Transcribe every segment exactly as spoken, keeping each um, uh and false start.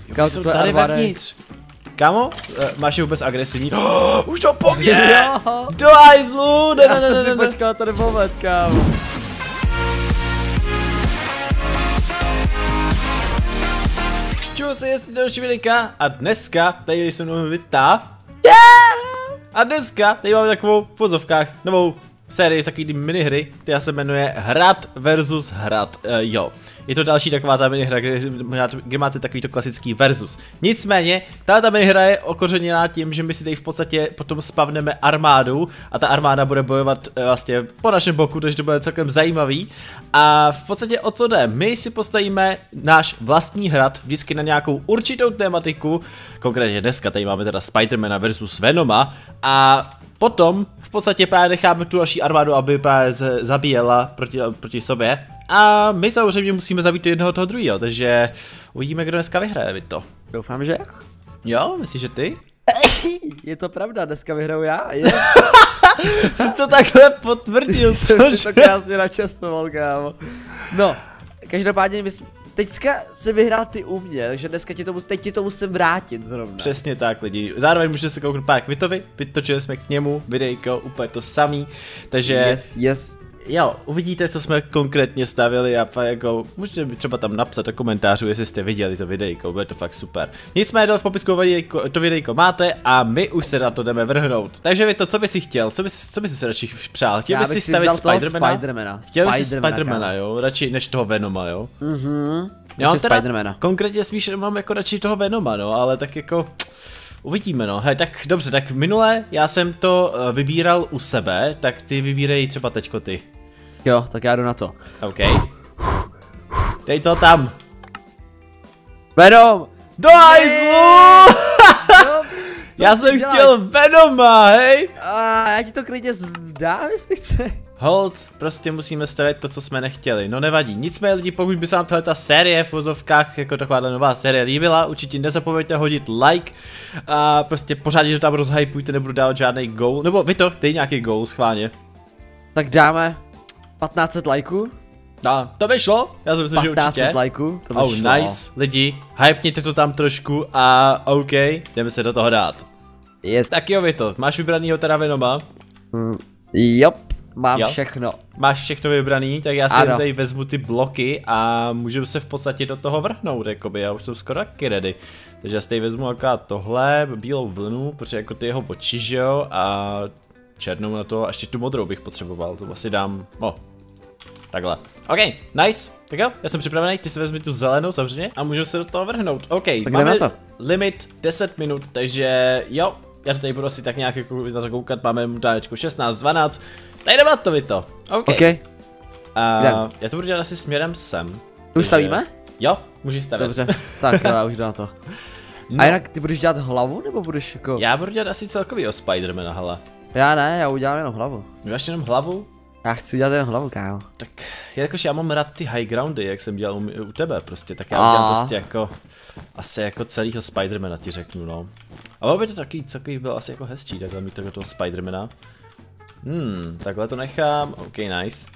Kámo, jsou tady vevnitř. Kámo, máš je vůbec agresivní? Oh, už to po mně! Do hajzlu! Ne, ne, ne, ne, ne, ne. Počkal tady moment, kámo. Čau se, jestli další videjka a dneska tady se mnou Vita. A dneska tady máme takovou v vozovkách novou sérii z takový minihry, která se jmenuje Hrad versus Hrad, uh, jo. Je to další taková ta minihra, kde, kde máte takovýto klasický versus. Nicméně, tato minihra je okořeněná tím, že my si tady v podstatě potom spavneme armádu a ta armáda bude bojovat uh, vlastně po našem boku, takže to bude celkem zajímavý. A v podstatě o co jde? My si postavíme náš vlastní hrad vždycky na nějakou určitou tématiku, konkrétně dneska tady máme teda Spidermana versus Venoma a potom v podstatě právě necháme tu naší armádu, aby právě zabíjela proti, proti sobě. A my samozřejmě musíme zabít jednoho toho druhého, takže uvidíme, kdo dneska vyhraje, vy to. Doufám, že? Jo, myslíš, že ty? Je to pravda, dneska vyhraju já, yes. Jsi to takhle potvrdil, což? Jsem si to krásně načastoval, kámo. No, každopádně my jsme... Teďka se vyhrál ty u mě, takže dneska ti to, teď ti to musím vrátit zrovna. Přesně tak, lidi. Zároveň můžete se kouknout pak Vitovi, vytočili jsme k němu videjko, úplně to samý, takže... Yes, yes. Jo, uvidíte, co jsme konkrétně stavili a pak jako, můžete mi třeba tam napsat do komentářů, jestli jste viděli to videjko, bude to fakt super. Nicméně dole v popisku videjko, to videjko máte a my už se na to jdeme vrhnout. Takže Vito, co bys si chtěl, co bys, co bys si radši přál? Chtěl bys si stavit Spidermana? Spidermana. Chtěl bys si Spidermana, jo, radši než toho Venoma, jo? Mhm. Já mám teda konkrétně spíš mám jako radši toho Venoma, no, ale tak jako... Uvidíme, no. Hej, tak dobře, tak minule já jsem to uh, vybíral u sebe, tak ty vybírej třeba teďko ty. Jo, tak já jdu na to. OK. Dej to tam. Venom! Do hajzlu! Já jsem chtěl Venoma, hej! A já ti to klidně dám, jestli chce. Hold, prostě musíme stavět to, co jsme nechtěli, no nevadí. Nicméně lidi, pokud by se vám tato série v vozovkách, jako taková nová série líbila, určitě nezapomeňte hodit like a prostě pořádně to tam rozhypujte, nebudu dávat žádný goal, nebo vy to, dej nějaký goal, schválně. Tak dáme patnáct set lajků. No, to by šlo, já si myslím, že určitě. patnáct set lajků, to by oh, šlo. Nice, lidi, hypněte to tam trošku a OK, jdeme se do toho dát. Yes. Tak jo, Vito, máš vybranýho teda Venoma? Mm, jop. Mám jo? všechno. Máš všechno vybraný, tak já si ano. tady vezmu ty bloky a můžeme se v podstatě do toho vrhnout, jakoby, já už jsem skoro taky ready. Takže já si tady vezmu akorát tohle, bílou vlnu, protože jako ty jeho oči, že jo, a černou na to, a ještě tu modrou bych potřeboval, to asi dám, o, takhle. OK, nice, tak jo, já jsem připravený, ty si vezmi tu zelenou samozřejmě a můžeme se do toho vrhnout. OK, tak máme to. limit deset minut, takže jo, já to tady budu asi tak nějak jako na to koukat, máme dálečku šestnáct, dvanáct. Tady jdeme to, Vito. OK. okay. A já to budu dělat asi směrem sem. Tu už stavíme? Jo, můžeš stavit. Dobře, tak já už jdu na to. No. A jinak ty budeš dělat hlavu, nebo budeš jako... Já budu dělat asi celkovýho Spidermana, hele. Já ne, já udělám jenom hlavu. Máš jenom hlavu? Já chci udělat jenom hlavu, kámo. Tak, jakož já mám rád ty high groundy, jak jsem dělal u, u tebe prostě, tak já udělám prostě jako... Asi jako celýho Spidermana ti řeknu, no. A bylo by to takový, takový byl asi jako hezčí, takhle mít toho Spidermana. Hmm, takhle to nechám, OK, nice.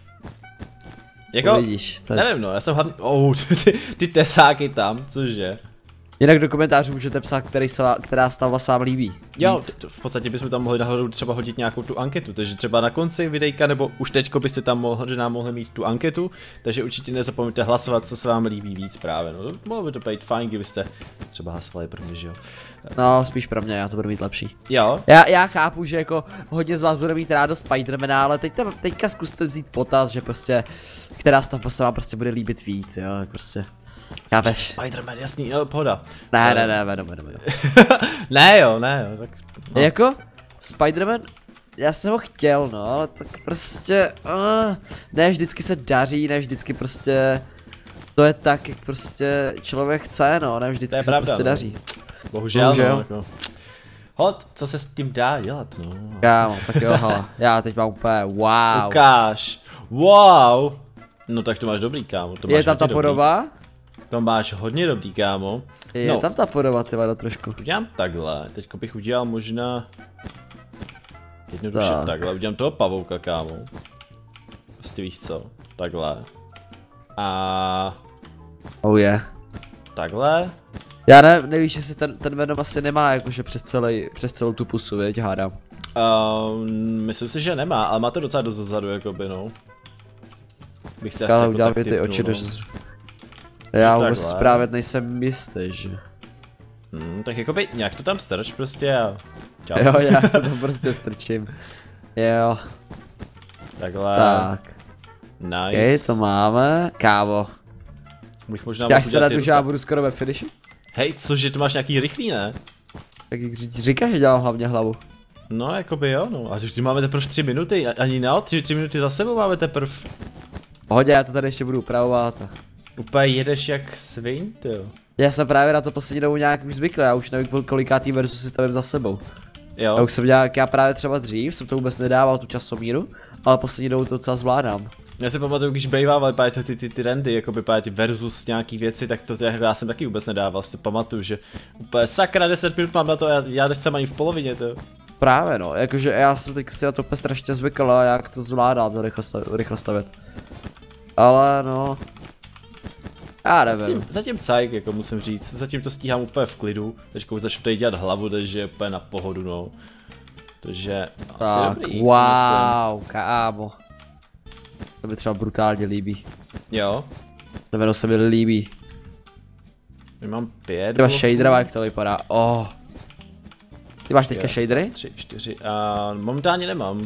Jako, Uvidíš, tak... nevím no, já jsem hlavně, oh, ty, ty tesáky tam, cože. Jinak do komentářů můžete psát, který se, která stavba se vám líbí. Jo, v podstatě bychom tam mohli nahoru třeba hodit nějakou tu anketu, takže třeba na konci videjka, nebo už teďko byste tam mohli, nám mohli mít tu anketu, takže určitě nezapomeňte hlasovat, co se vám líbí víc právě, no, mohlo by to být fajn, kdybyste třeba hlasovali pro mě, že jo. No, spíš pro mě, já to budu mít lepší. Jo. Já, já chápu, že jako hodně z vás bude mít rádo Spidermana, ale teď tam, teďka zkuste vzít potaz, že prostě, která stavba se vám prostě bude líbit víc, jo, prostě. Chápeš? Spiderman, jasný, jo, pohoda. Ne, ne, ne, Venom, Venom, Venom. Ne jo, ne jo, tak... No. Jako, Spiderman, já jsem ho chtěl, no, tak prostě, uh, ne vždycky se daří, ne vždycky prostě, to je tak, jak prostě člověk chce, no, ne vždycky se pravda, prostě no. daří. Bohužel, Bohužel. No, jako. Hod, co se s tím dá dělat, no. Kámo, tak jo, hala, já teď mám úplně, wow. Ukáž, wow. No tak to máš dobrý, kámo, to máš je tam ta podoba? Dobrý. To máš hodně dobrý, kámo. Je no. tam ta podoba, ty vado, trošku. Udělám takhle, teďko bych udělal možná... Jednoduše tak. takhle, udělám toho pavouka, kámo. Prostě víš co, takhle. A... Oh je. Yeah. Takhle. Já ne, nevíš, jestli ten, ten Venom asi nemá jakože přes, celý, přes celou tu pusu, věď, hádám. Uh, myslím si, že nemá, ale má to docela dost dozadu, jakoby, no. Bych se Ale asi jako udělal tak by ty tipnul, oči no. do... Já vůbec takhle. právě nejsem jistý, že? Hmm, tak jakoby nějak to tam strč prostě a... Čau. Jo, já to tam prostě strčím. Jo, Takhle. tak. Nice. Okej, to máme. Kámo. Bych možná Já mohl se udělat rád, ty že já docela- budu skoro ve finishu. Hej, cože, to máš nějaký rychlý, ne? Tak jak ři- říkáš, že dělám hlavně hlavu. No, jakoby jo, no. A už máme teprve tři minuty, a- ani ne, tři, tři minuty za sebou máme teprve. Pohodě, já to tady ještě budu upravovat. Úplně jedeš jak svin, tyjo. Já jsem právě na to poslední dobu nějak už zvyklý, já už nevím kolikátý versus si stavím za sebou. Já Jo, už jsem nějak, já právě třeba dřív jsem to vůbec nedával tu časomíru, ale poslední dobu to docela zvládám. já si pamatuju, když bejvával právě ty, ty, ty rendy, jakoby právě ty versus nějaký věci, tak to já, já jsem taky vůbec nedával, si to pamatuju, že úplně sakra deset minut mám na to, já, já nechcem ani v polovině to. Právě no, jakože já jsem teď si na to úplně strašně zvykl a jak to zvládám to rychle, stav, rychle stavět. Ale no... Já nevím. Zatím, zatím cajk, jako musím říct, zatím to stíhám úplně v klidu, teďka už začnu tady dělat hlavu, takže je úplně na pohodu, no. Takže asi Tak, dobrý, si wow, kámo. To mi třeba brutálně líbí. myslím. Jo, Neveno se mi líbí. my mám pět. Třeba bloků. shaderová, jak to vypadá, oh. Ty máš teďka Yes, shadery? Tři, čtyři, a momentálně nemám.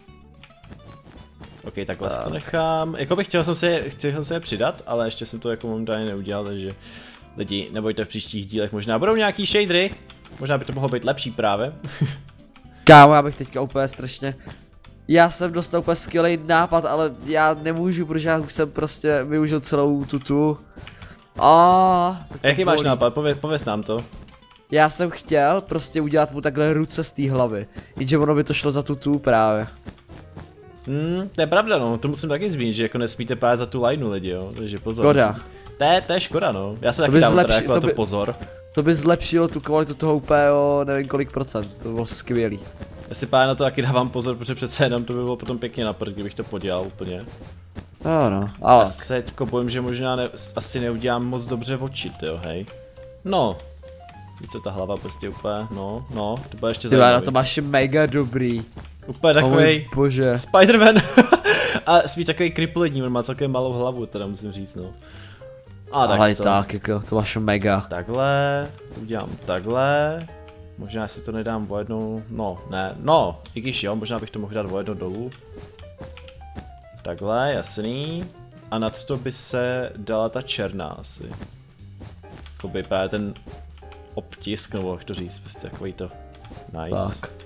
Ok, takhle si to Tak. nechám. Jako bych chtěl jsem se, chtěl jsem se je přidat, ale ještě jsem to jako momentálně neudělal, takže lidi, nebojte, v příštích dílech možná budou nějaký shadery. Možná by to mohlo být lepší právě. Kámo, já bych teďka úplně strašně... Já jsem dostal úplně skvělý nápad, ale já nemůžu, protože já už jsem prostě využil celou tutu. A Jaký máš nápad? Pověz, pověz nám to. Já jsem chtěl prostě udělat mu takhle ruce z té hlavy, jenže ono by to šlo za tutu právě. Hmm, to je pravda, no, to musím taky zmínit, že jako nesmíte pát za tu lineu lidi, jo, takže pozor. Škoda. Nesmí... To je, to je škoda, no, já se taky by dám teda zlepši- jako na to to by- pozor. To by zlepšilo tu kvalitu toho úplně o nevím kolik procent, to bylo skvělý. Já si pár na to taky dávám pozor, protože přece jenom to by bylo potom pěkně na prd, kdybych to podělal úplně. No no, ale Já se teďko bojím, že možná ne, asi neudělám moc dobře oči, jo, hej. No. Víš co, ta hlava prostě úplně, no, no, to bude ještě ty na zajímavý. to máš mega dobrý. Úplně O takovej můj bože. Spider-Man. A spíš takový kriplední, on má celkem malou hlavu, teda musím říct, no. A tak Ale co? tak, jako to máš mega. Takhle, udělám takhle. Možná si to nedám o jednou, no, ne, no, i když jo, možná bych to mohl dát o jedno dolů. Takhle, jasný. A nad to by se dala ta černá asi. Jakoby právě ten obtisk, nebo jak to říct, prostě takový to. Nice. Tak.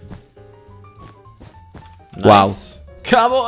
Nice. Wow. Kámo!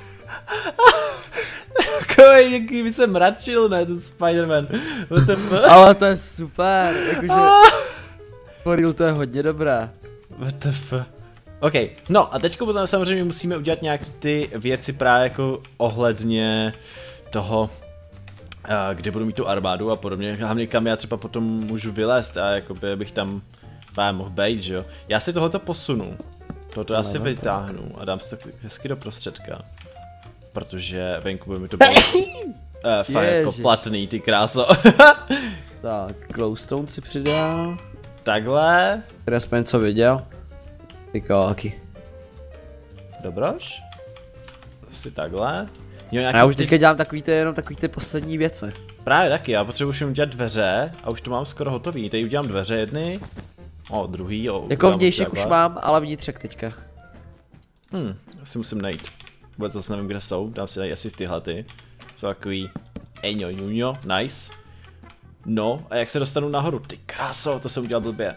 Takový, jaký by se mračil, ne, ten Spider-Man. What the fuck? Ale to je super, jakože... Foril, to je hodně dobré. What the fuck? OK, no a teďko potom samozřejmě musíme udělat nějaký ty věci právě jako ohledně toho, uh, kde budu mít tu armádu a podobně, hlavně kam já třeba potom můžu vylézt a jakoby bych tam právě mohl být, že jo. Já si tohoto posunu, tohoto já si vytáhnu a dám si to hezky do prostředka, protože venku by mi to bylo uh, fakt jako Ježiš. platný, ty kráso. Tak, glowstone si přidá. Takhle, Který aspoň něco viděl. Ty káky. dobroš. Asi takhle. Jo, A nějaký já už ty- teďka dělám takový ty, jenom takový ty poslední věci. Právě taky, já potřebuji už udělat dveře a už to mám skoro hotový. Tady udělám dveře jedny, o druhý, o Jako udělám vnějšek třeba. už mám, ale vnitřek teďka. Hm, asi musím najít. Vůbec zase nevím, kde jsou, dám si najít asi tyhle ty. Jsou takový, eňo, juňo, nice. No, a jak se dostanu nahoru? Ty kráso, to jsem udělal blbě.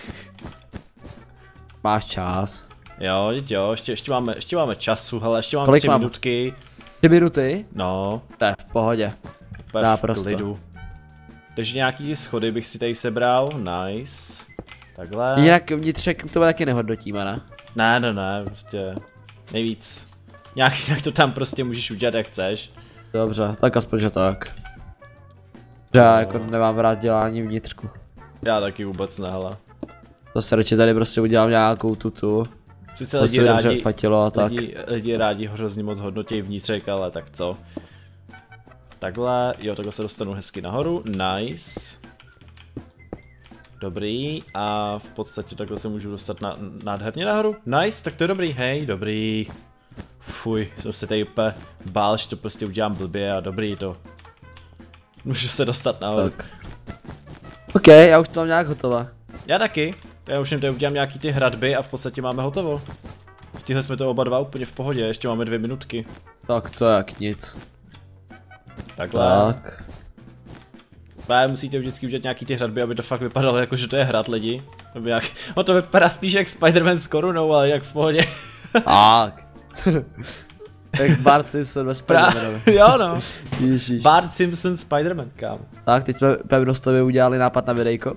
Máš čas. Jo, teď jo, ještě, ještě, máme, ještě máme času, hele, ještě máme Kolik tři mám? minutky. Ty minuty? No, To je v pohodě. úplně v Naprosto. klidu. Takže nějaký ty schody bych si tady sebral, nice. Takhle. Jinak vnitřek to taky nehodnotíme, ne? Ne, ne, ne, prostě nejvíc. Nějak, nějak to tam prostě můžeš udělat, jak chceš. Dobře, tak aspoň že tak. Já jako nemám rád dělání vnitřku. Já taky vůbec ne, hele. Zase radši tady prostě udělám nějakou tutu. Sice To lidi se dobře rádi, fatilo a tak. lidi, lidi rádi hrozně moc hodnotí vnitřek, ale tak co. Takhle, jo, takhle se dostanu hezky nahoru, nice. dobrý. A v podstatě takhle se můžu dostat na, nádherně nahoru. Nice, tak to je dobrý, hej, dobrý. Fuj, jsem se tady úplně bál, že to prostě udělám blbě a dobrý to. Můžu se dostat nahoru. Tak. OK, já už to mám nějak hotové. Já taky. Já už jen tady udělám nějaký ty hradby a v podstatě máme hotovo. Stihli jsme to oba dva úplně v pohodě, ještě máme dvě minutky. Tak to jak nic. Takhle. Tak. Právě musíte vždycky udělat nějaký ty hradby, aby to fakt vypadalo jako, že to je hrad lidi. Aby jak... No to vypadá spíš jak Spider-Man s korunou, ale jak v pohodě. Tak. Jak Bart Simpson ve Spider-Manovi. Jo no. Ježiš. Bart Simpson Spider-Man, kámo. Tak, teď jsme pevnostově udělali nápad na videjko.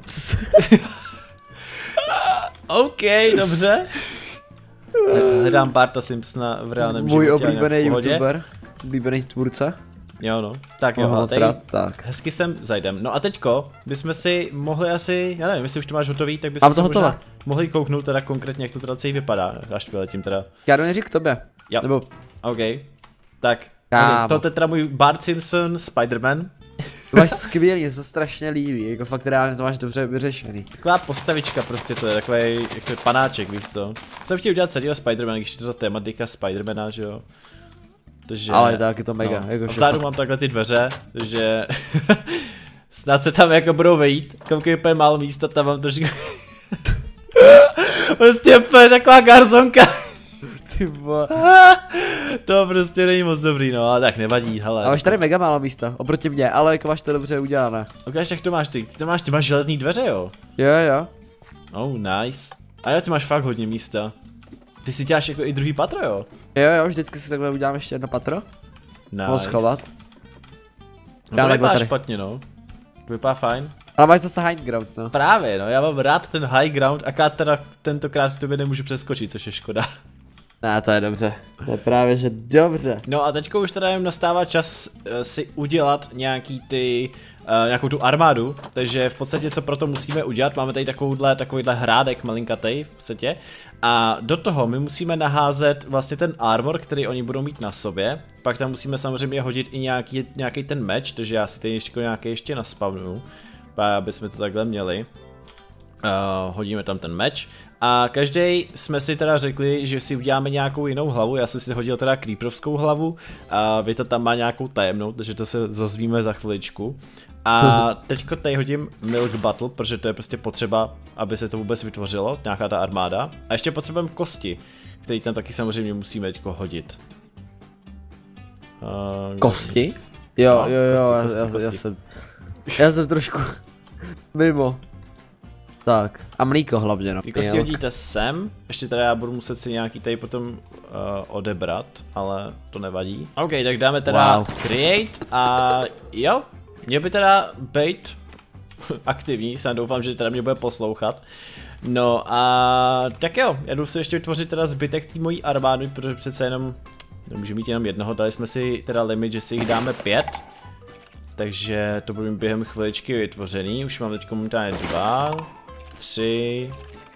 OK, dobře. Hledám Barta Simpsona v reálném Můj životě. oblíbený youtuber, oblíbený tvůrce. Jo no, tak jo, moc rád, tak. Hezky sem zajdem. No a teďko bychom si mohli asi, já nevím, jestli už to máš hotový, tak bychom Mám to si hotové. možná mohli kouknout teda konkrétně, jak to teda celý vypadá, až vyletím teda. Já jdu neřík k tobě. Jo, Nebo... OK, tak, Kámo. to je teda můj Bart Simpson Spider-Man. To máš skvělý, je to strašně líbí, jako fakt reálně to máš dobře vyřešený. Taková postavička prostě, to je takový jako panáček, víš co. Jsem chtěl udělat celého Spider-Mana, když je to ta tematika Spider-Mana, že jo. Takže, ale tak je to mega, no. jako A vzadu mám takhle ty dveře, takže snad se tam jako budou vejít, koukej úplně málo místa, tam mám trošku prostě úplně taková garzonka. Ty vole. To prostě není moc dobrý, no, ale tak nevadí, hele. Ale máš tady mega málo místa, oproti mně, ale jako máš to dobře udělané. Ukáž, jak to máš ty, ty to máš, ty máš železný dveře, jo? Jo, jo. Oh, nice. A jo, ty máš fakt hodně místa. Ty si děláš jako i druhý patro, jo? Jo, jo, vždycky si takhle udělám ještě jedno patro. Nice. Mohl schovat. No to vypadá tady. špatně, no. To vypadá fajn. Ale máš zase high ground, no. Právě, no, já mám rád ten high ground, aká teda tentokrát k tobě nemůžu přeskočit, což je škoda. Ne, to je dobře. To je právě, že dobře. No a teďko už teda jen nastává čas uh, si udělat nějaký ty, uh, nějakou tu armádu, takže v podstatě co proto musíme udělat, máme tady takovouhle, takovýhle hrádek malinkatej v podstatě a do toho my musíme naházet vlastně ten armor, který oni budou mít na sobě, pak tam musíme samozřejmě hodit i nějaký, nějaký ten meč, takže já si tady ještě nějaký ještě naspavnu, aby jsme to takhle měli. Uh, hodíme tam ten meč a každý jsme si teda řekli, že si uděláme nějakou jinou hlavu, já jsem si hodil teda creeperovskou hlavu a vy to tam má nějakou tajemnou, takže to se zazvíme za chviličku. A teďko tady hodím Milk Bottle, protože to je prostě potřeba, aby se to vůbec vytvořilo, nějaká ta armáda. A ještě potřebujeme kosti, který tam taky samozřejmě musíme teďko hodit. Uh, Kosti? Jo, no, jo, jo, kosti, já, kosti, já, kosti. já jsem, já jsem trošku mimo. Tak, a mlíko hlavně, no. Ty kosti hodíte sem, ještě teda já budu muset si nějaký tady potom uh, odebrat, ale to nevadí. OK, tak dáme teda Wow. create a jo, měl by teda být aktivní, jsem doufám, že teda mě bude poslouchat. No a tak jo, já jdu si ještě vytvořit teda zbytek té mojí armády, protože přece jenom nemůžu mít jenom jednoho, dali jsme si teda limit, že si jich dáme pět. Takže to bude během chviličky vytvořený, už mám teď momentálně dva, tři,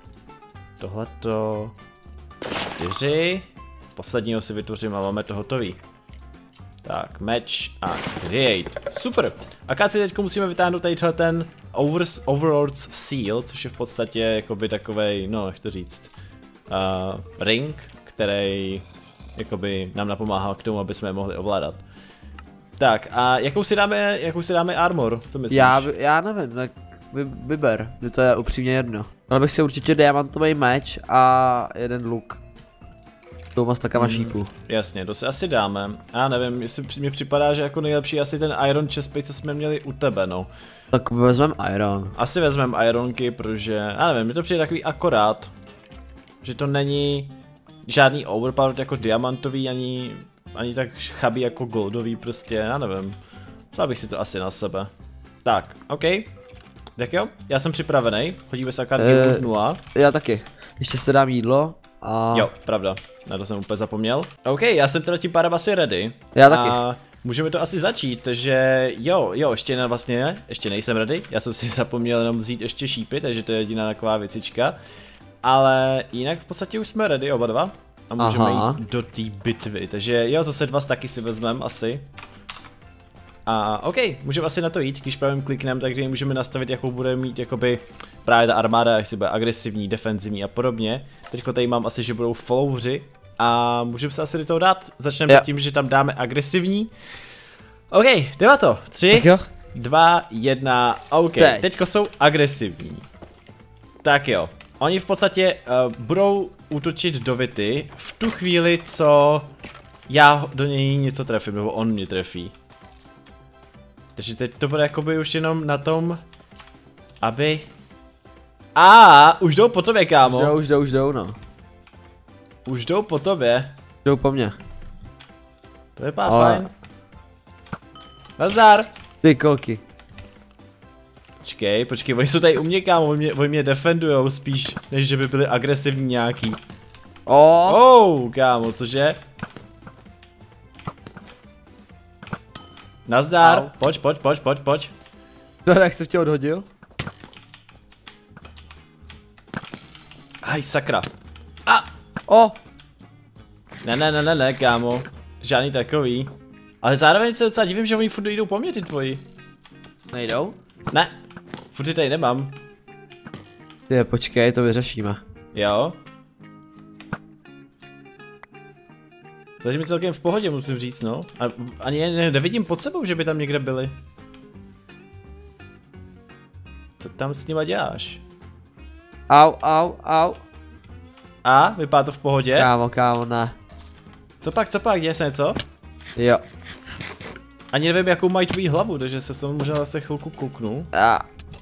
tohleto, čtyři, posledního si vytvořím a máme to hotový. Tak, match a create, super. A si teď musíme vytáhnout tady ten Overs, Overlord's Seal, což je v podstatě jakoby takovej, no jak to říct, uh, ring, který jakoby nám napomáhá k tomu, aby jsme je mohli ovládat. Tak a jakou si dáme, jakou si dáme armor, co myslíš? Já, já nevím, tak vy, vyber, mě to je upřímně jedno. Ale bych si určitě diamantový meč a jeden luk. To má takama Hmm, šípů. jasně, to si asi dáme. Já nevím, jestli při- mi připadá, že jako nejlepší asi ten Iron Chestplate, co jsme měli u tebe, no. Tak vezmem iron. Asi vezmeme Ironky, protože, já nevím, mi to přijde takový akorát. Že to není žádný overpowered jako diamantový, ani, ani tak chabý jako goldový, prostě, já nevím. Vzal bych si to asi na sebe. Tak, OK. Tak jo, já jsem připravený, hodíme se akár Eh, nula. Já taky. Ještě se dám jídlo a... Jo, pravda, na to jsem úplně zapomněl. OK, já jsem teda tím pádem asi ready. Já taky. A můžeme to asi začít, takže jo, jo, ještě ne, vlastně, ještě nejsem ready. Já jsem si zapomněl jenom vzít ještě šípy, takže to je jediná taková věcička. Ale jinak v podstatě už jsme ready oba dva. A můžeme Aha. jít do té bitvy, takže jo, zase dva taky si vezmeme asi. A OK, můžeme asi na to jít, když pravým kliknem, takže můžeme nastavit, jakou bude mít jakoby právě ta armáda, jestli bude agresivní, defenzivní a podobně. Teďko tady mám asi, že budou followři a můžeme se asi do toho dát. Začneme yeah. tím, že tam dáme agresivní. OK, jdeme na to. Tři, dva, jedna, OK, Teď. teďko jsou agresivní. Tak jo, oni v podstatě uh, budou útočit do Vity v tu chvíli, co já do něj něco trefím, nebo on mě trefí. Takže teď to bude jakoby už jenom na tom, aby... A už jdou po tobě, kámo. Už jdou, už jdou, už jdou, no. Už jdou po tobě. Jdou po mně. To vypadá Ale... fajn. Nazdar. Ty koky. Počkej, počkej, oni jsou tady u mě, kámo, oni mě, oni mě defendujou spíš, než že by byli agresivní nějaký. Oh, oh kámo, cože? Nazdar, Au. pojď, pojď, pojď, pojď, pojď. No, jak se tě odhodil? Aj, sakra. A! O! Ne, ne, ne, ne, ne, kámo. Žádný takový. Ale zároveň se docela divím, že oni furt jdou po mě, ty tvoji. Nejdou? Ne, furt ty tady nemám. Ty, počkej, to vyřešíme. Jo. Takže mi celkem v pohodě, musím říct, no. A ani ne, nevidím pod sebou, že by tam někde byli. Co tam s nima děláš? Au, au, au. A, vypadá to v pohodě? Kámo, kámo, ne. Co pak, co pak, děje se něco? Jo. Ani nevím, jakou mají tvůj hlavu, takže se sem možná zase chvilku kouknu. A.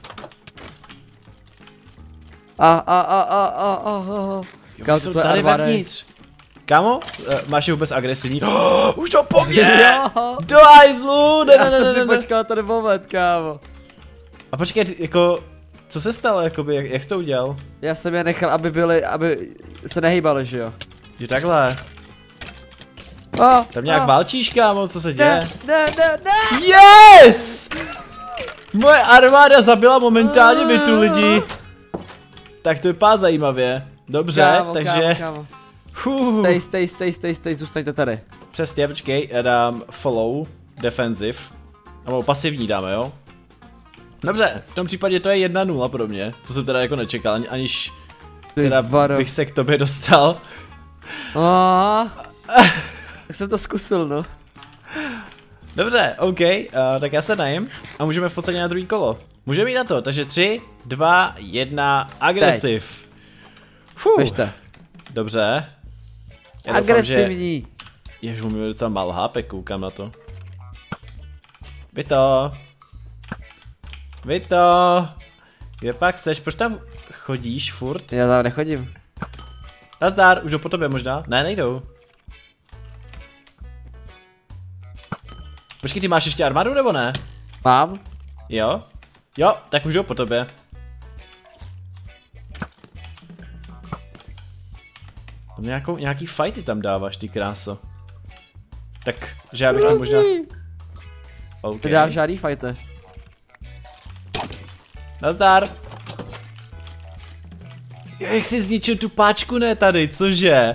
A, a, a, a, a, a, a. Jo, jsou tady vevnitř. Kámo, uh, máš je vůbec agresivní? Oh, už to po mně! Do hajzlu! Ne, Já ne, ne, jsem ne, si ne. počkal ten moment, kámo. A počkej, jako, co se stalo, jakoby, jak, jak jsi to udělal? Já jsem je nechal, aby byli, aby se nehýbali, že jo? Jo, takhle. Oh, Tam nějak oh. válčíš, kámo, co se děje? Ne, ne, ne, ne! Yes! Moje armáda zabila momentálně by tu lidi. Tak to vypadá zajímavě. Dobře, kámo, takže... Kámo, kámo. Stay, stay, stay, stay, stay, zůstaňte tady. Přesně, počkej, já dám follow, defensive. Nebo pasivní dáme, jo? Dobře, v tom případě to je jedna nula pro mě, co jsem teda jako nečekal, ani, aniž teda bych se k tobě dostal. Oh. Tak jsem to zkusil, no. Dobře, OK, uh, tak já se najím a můžeme v podstatě na druhý kolo. Můžeme jít na to, takže tři, dva, jedna, agresiv. Běžte. Dobře. Já agresivní. Doufám, že... Jež mu docela málo H P, koukám na to. Vy to. Vy to. Kde pak seš, proč tam chodíš furt? Já tam nechodím. Nazdar, už jdou po tobě možná? Ne, nejdou. Počkej, ty máš ještě armádu nebo ne? Mám. Jo? Jo, tak už jdou po tobě. Tam nějakou, nějaký fighty tam dáváš, ty kráso. Tak, že já bych to možná... OK. Nedám žádný fighty. Nazdar. Jo, jak jsi zničil tu páčku, ne tady, cože?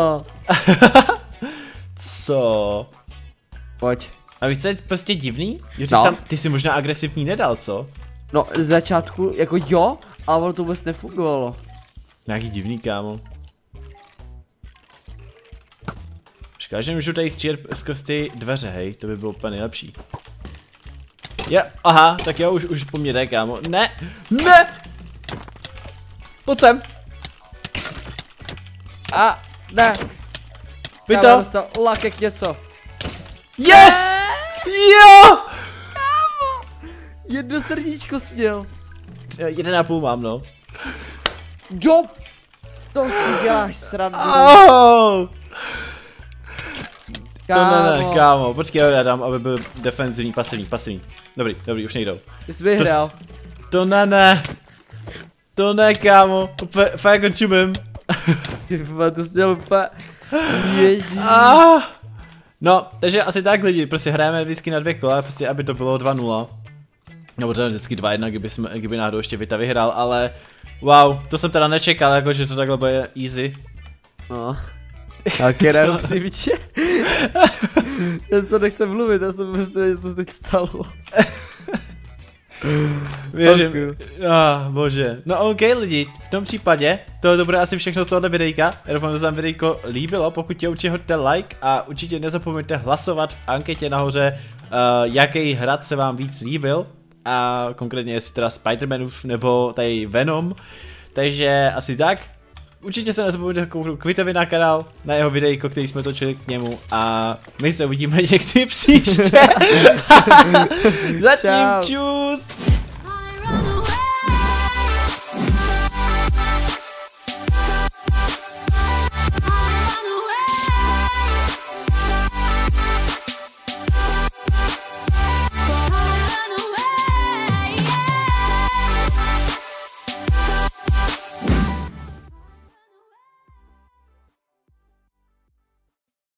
Co? Pojď. A víš, co je prostě divný? Jo, ty, no. jsi tam, ty jsi možná agresivní nedal, co? No, z začátku, jako jo, ale ono to vůbec nefungovalo. Nějaký divný, kámo. Počkej, že můžu tady střílet skrz ty dveře, hej, to by bylo úplně nejlepší. Jo, aha, tak jo, už, už po mně jde, kámo. Ne, ne! Pojď sem. A, ne. Vy to? Já dostal lakek něco. Yes! Jo! Jedno srdíčko směl. Jeden a půl mám, no. Jo! To si děláš srandu. Oh! Kámo. To ne, ne, kámo, počkej, já dám, aby byl defenzivní, pasivní, pasivní. Dobrý, dobrý, už nejdou. Ty jsi vyhrál. To, to ne, ne. To ne, kámo, fakt jako čumím. To jsi dělal úplně... Ježíš. Ah. No, takže asi tak lidi, prostě hrajeme vždycky na dvě kola, prostě aby to bylo dva nula. Nebo to vždycky dva jedna, kdyby, jsme, kdyby náhodou ještě Vita vyhrál, ale wow, to jsem teda nečekal, jako že to takhle bude easy. No. Tak jdem při Já se nechci mluvit, já jsem prostě, co se teď stalo. Věřím. Ah, bože. No ok lidi, v tom případě to bude asi všechno z tohoto videjka. Já doufám, že se vám videjko líbilo, pokud je určitě hoďte like a určitě nezapomeňte hlasovat v anketě nahoře, uh, jaký hrad se vám víc líbil. A konkrétně jestli teda Spider-Manův nebo tady Venom. Takže asi tak. Určitě se nezapomeňte kouknout Kvitovi na kanál, na jeho videjko, který jsme točili k němu a my se uvidíme někdy příště. Zatím čus!